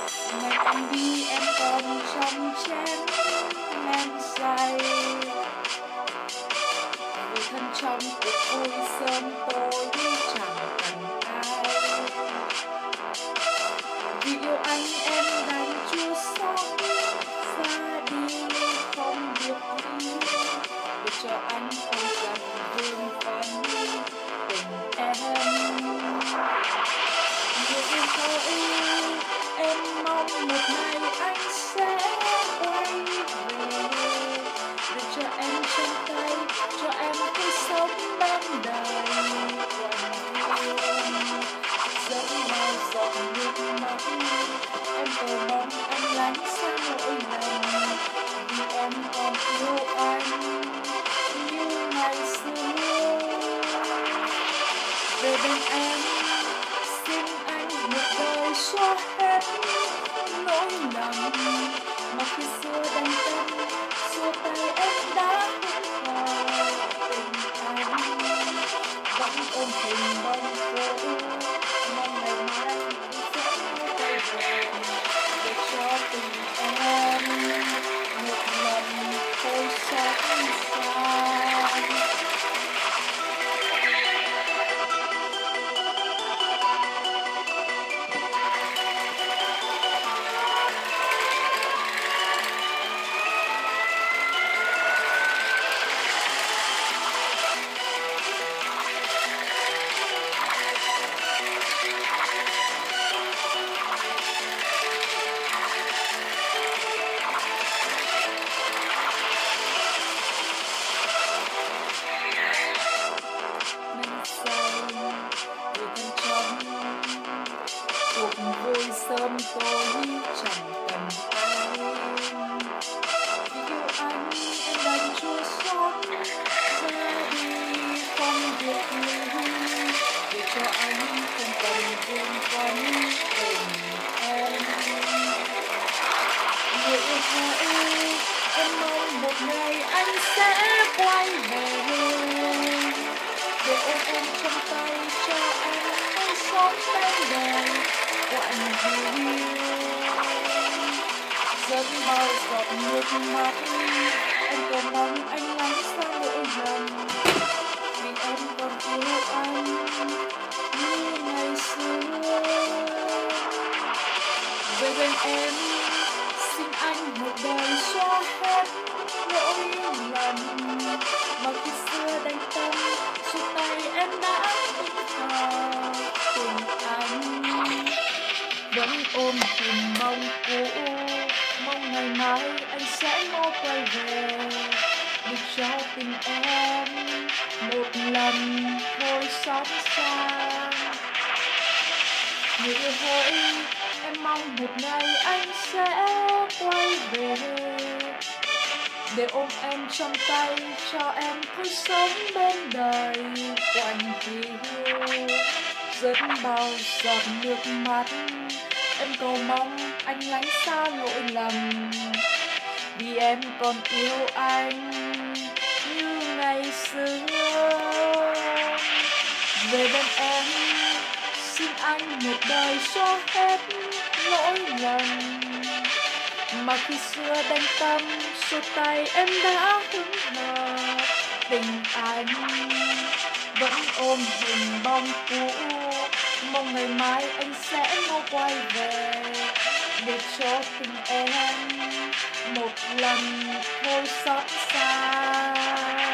Ngày em đi em còn trong chén men say, người thân trong cuộc vui sớm tối chẳng cần ai. Vì yêu anh em đành chua xót ra đi không được đi, để cho anh không cần vương vấn tình em. Người yêu hỡi, em mong một ngày anh sẽ quay về, để cho em trong tay, cho em cứ sống bên đời quanh quẩn. Dẫn bao giọt nước mắt, em cầu mong anh lánh xa nỗi lòng, vì em còn yêu anh như ngày xưa. Về bên em, xin anh một đời xóa hết nỗi lầm mà khi xưa đành tâm xua tay em đã hững hờ. Tình anh vẫn ôm hình bóng cũ, mong ngày mai anh sẽ quay về, để cho tình em một lần thôi xót xa. Cuộc vui sớm tối chẳng cần ai. Vì yêu anh em đành chua xót ra đi không được lui, để cho anh không cần vương vấn tình em. Người yêu hỡi, em mong một ngày anh sẽ quay về, để ôm em trong tay cho em hãy sống bên đời quạnh hiu. Dẫn bao giọt nước mắt, em cầu mong anh lánh xa nỗi lầm, vì em còn yêu anh như ngày xưa. Về bên em, xin anh một đời xóa hết nỗi lầm mà khi xưa đành tâm xua tay em đã hững hờ. Tình anh vẫn ôm hình mong cũ, mong ngày mai anh sẽ mau quay về, để cho tình em một lần thôi xót xa. Người yêu hỡi, em mong một ngày anh sẽ quay về, để ôm em trong tay cho em cứ sống bên đời quạnh hiu. Dẫn bao giọt nước mắt, em cầu mong anh lánh xa lỗi lầm, vì em còn yêu anh như ngày xưa. Về bên em, xin anh một đời xóa hết lỗi lầm mà khi xưa đành tâm xua tay em đã hững hờ. Tình anh vẫn ôm hình bóng cũ, mong ngày mai anh sẽ mau quay về, để cho tình em một lần thôi xót xa.